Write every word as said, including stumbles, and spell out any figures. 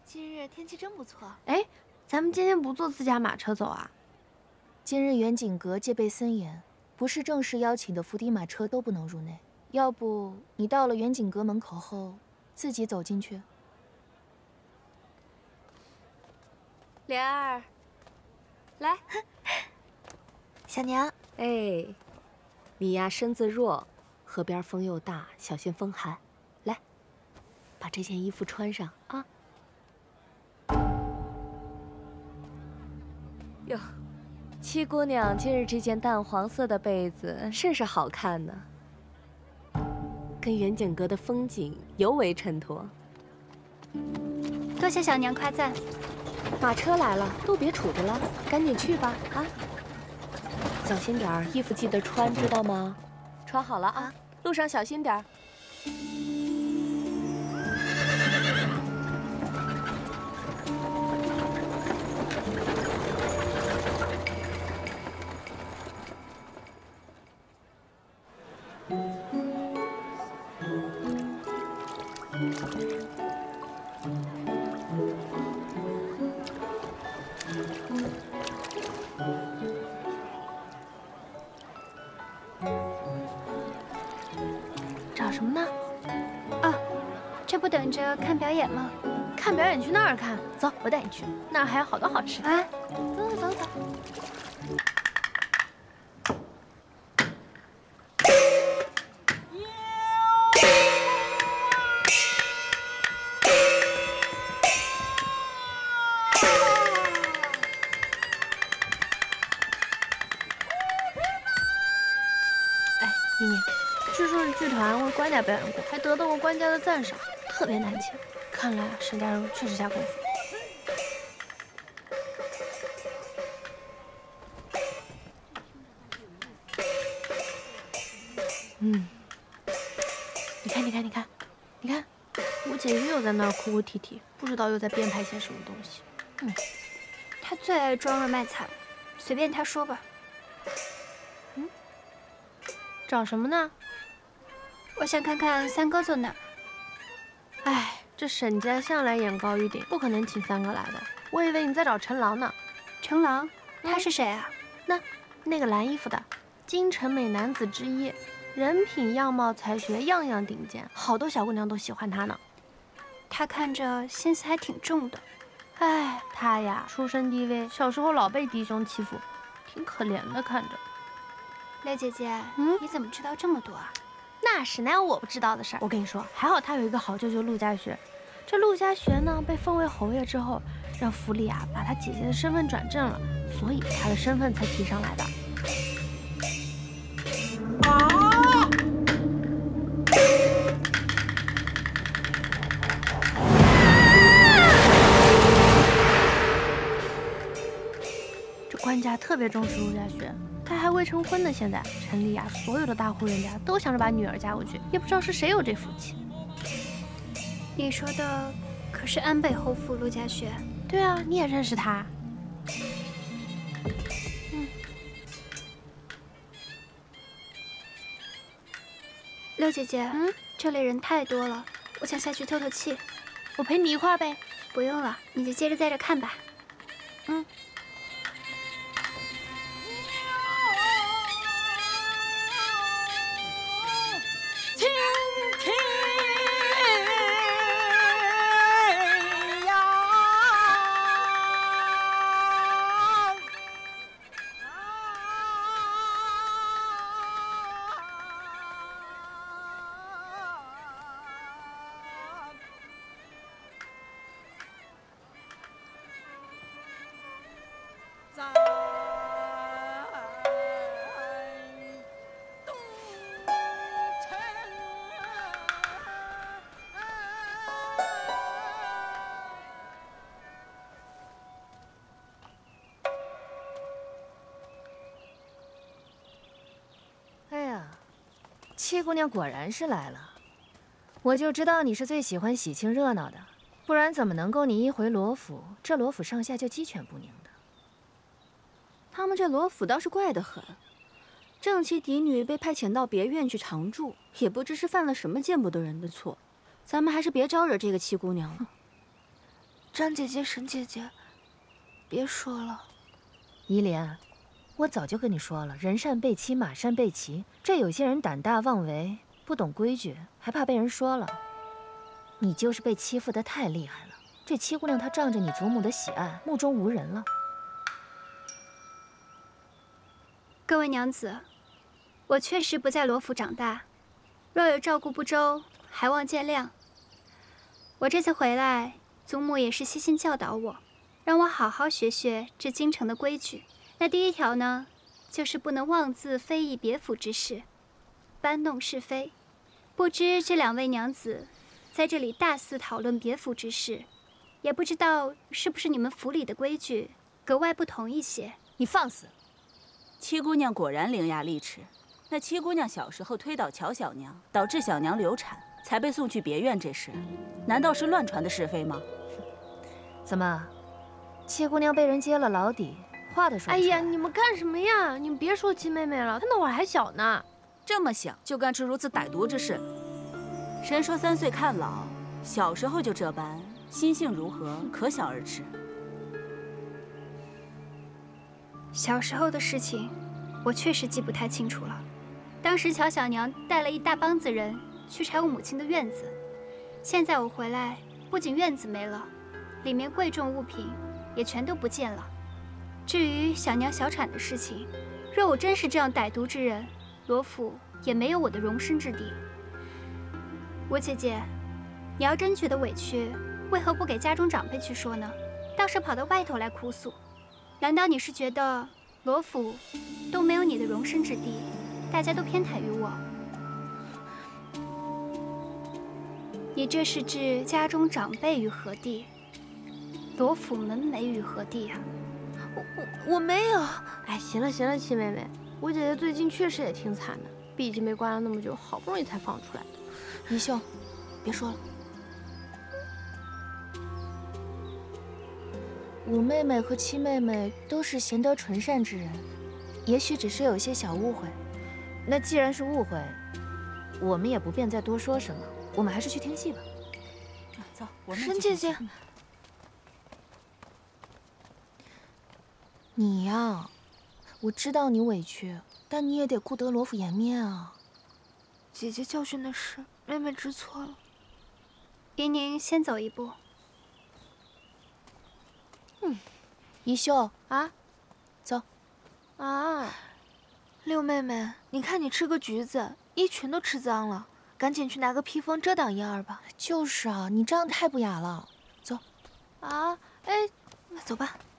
今日天气真不错。 哎，咱们今天不坐自家马车走啊？ 今日远景阁戒备森严，不是正式邀请的伏地马车都不能入内。要不你到了远景阁门口后，自己走进去。 莲儿，来， 小娘。 哎，你呀身子弱，河边风又大，小心风寒。来，把这件衣服穿上啊。哟，七姑娘今日这件淡黄色的被子甚是好看呢，跟远景阁的风景尤为衬托。 多谢小娘夸赞。 马车来了，路别杵着了，赶紧去吧啊！小心点儿，衣服记得穿，知道吗？穿好了啊，路上小心点儿。 找什么呢？ 啊，这不等着看表演吗？ 看表演去那儿看，走，我带你去，那儿还有好多好吃的。 啊， 走走走走。妮妮，据说是剧团为官家表演过，还得到过官家的赞赏，特别难请。看来沈家柔确实下功夫。嗯，你看，你看，你看，你看，我姐姐又在那儿哭哭啼啼，不知道又在编排些什么东西。嗯， 她最爱装弱卖惨，随便她说吧。 找什么呢？ 我想看看三哥坐哪儿。 哎，这沈家向来眼高于顶，不可能请三哥来的。我以为你在找陈郎呢。 陈郎，他是谁啊？ 那，那个蓝衣服的，京城美男子之一，人品、样貌、才学样样顶尖，好多小姑娘都喜欢他呢。 他看着心思还挺重的。 哎，他呀，出身低微，小时候老被弟兄欺负，挺可怜的，看着。 雷姐姐， 嗯， 你怎么知道这么多啊？ 那是哪有我不知道的事儿？我跟你说，还好他有一个好舅舅陆家学。这陆家学呢，被封为侯爷之后，让府里啊把他姐姐的身份转正了，所以他的身份才提上来的。啊！这官家特别重视陆家学。他还未成婚呢，现在城里啊，所有的大户人家都想着把女儿嫁过去，也不知道是谁有这福气。 你说的可是安北侯府陆家学？ 对啊，你也认识他？嗯。 六姐姐， 嗯， 这里人太多了，我想下去透透气。 我陪你一块儿呗。 不用了，你就接着在这看吧。 嗯。 七姑娘果然是来了，我就知道你是最喜欢喜庆热闹的，不然怎么能够你一回罗府，这罗府上下就鸡犬不宁的？ 他们这罗府倒是怪得很，正妻嫡女被派遣到别院去常住，也不知是犯了什么见不得人的错，咱们还是别招惹这个七姑娘了。 张姐姐、沈姐姐，别说了。 依莲，我早就跟你说了，人善被欺，马善被骑。这有些人胆大妄为，不懂规矩，还怕被人说了。你就是被欺负得太厉害了。这七姑娘她仗着你祖母的喜爱，目中无人了。 各位娘子，我确实不在罗府长大，若有照顾不周，还望见谅。我这次回来，祖母也是悉心教导我，让我好好学学这京城的规矩。那第一条呢，就是不能妄自非议别府之事，搬弄是非。不知这两位娘子在这里大肆讨论别府之事，也不知道是不是你们府里的规矩格外不同一些。 你放肆！ 七姑娘果然伶牙俐齿。那七姑娘小时候推倒乔小娘，导致小娘流产，才被送去别院，这事难道是乱传的是非吗？ 怎么，七姑娘被人揭了老底，话都说不出来？ 哎呀，你们干什么呀？你们别说七妹妹了，她那会儿还小呢。 这么小就干出如此歹毒之事，谁说三岁看老？小时候就这般，心性如何，可想而知。 小时候的事情，我确实记不太清楚了。当时乔小娘带了一大帮子人去拆我母亲的院子，现在我回来，不仅院子没了，里面贵重物品也全都不见了。至于小娘小产的事情，若我真是这样歹毒之人，罗府也没有我的容身之地。吴姐姐，你要真觉得委屈，为何不给家中长辈去说呢？倒是跑到外头来哭诉。难道你是觉得罗府都没有你的容身之地，大家都偏袒于我？你这是置家中长辈于何地，罗府门楣于何地呀？ 我我我没有。哎，行了行了，七妹妹，我姐姐最近确实也挺惨的，毕竟被关了那么久，好不容易才放出来的。 宜秀，别说了。五妹妹和七妹妹都是贤德纯善之人，也许只是有些小误会。 那既然是误会，我们也不便再多说什么，我们还是去听戏吧。 走，我们沈姐姐， 你呀，我知道你委屈，但你也得顾得罗府颜面啊。 姐姐教训的是，妹妹知错了。 宜宁先走一步。 嗯，宜秀啊， 走。 啊，六妹妹，你看你吃个橘子，衣裙都吃脏了，赶紧去拿个披风遮挡一二吧。 就是啊，你这样太不雅了。走。 啊，哎，走吧。